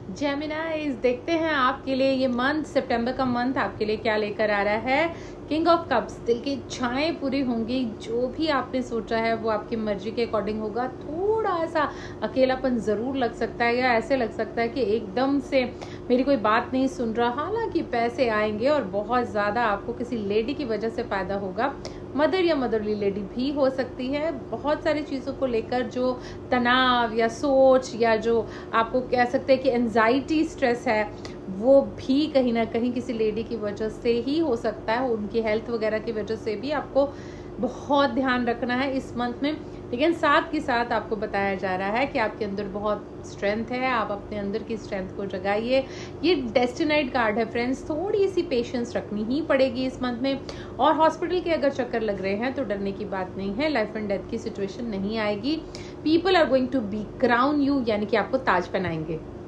जेमिनाइज, देखते हैं आपके लिए ये मंथ, सितंबर का मंथ आपके लिए क्या लेकर आ रहा है। किंग ऑफ कप्स, दिल की इच्छाएं पूरी होंगी। जो भी आपने सोचा है वो आपकी मर्जी के अकॉर्डिंग होगा। थोड़ा सा अकेलापन जरूर लग सकता है, या ऐसे लग सकता है कि एकदम से मेरी कोई बात नहीं सुन रहा। हालांकि पैसे आएंगे और बहुत ज्यादा आपको किसी लेडी की वजह से फायदा होगा। मदर या मदरली लेडी भी हो सकती है। बहुत सारी चीज़ों को लेकर जो तनाव या सोच या जो आपको कह सकते हैं कि एंजाइटी, स्ट्रेस है, वो भी कहीं ना कहीं किसी लेडी की वजह से ही हो सकता है। उनकी हेल्थ वगैरह की वजह से भी आपको बहुत ध्यान रखना है इस मंथ में। लेकिन साथ के साथ आपको बताया जा रहा है कि आपके अंदर बहुत स्ट्रेंथ है, आप अपने अंदर की स्ट्रेंथ को जगाइए। ये डेस्टिनाइड कार्ड है फ्रेंड्स, थोड़ी सी पेशेंस रखनी ही पड़ेगी इस मंथ में। और हॉस्पिटल के अगर चक्कर लग रहे हैं तो डरने की बात नहीं है, लाइफ एंड डेथ की सिचुएशन नहीं आएगी। People are going to be crown you, यानी कि आपको ताज पहनाएंगे।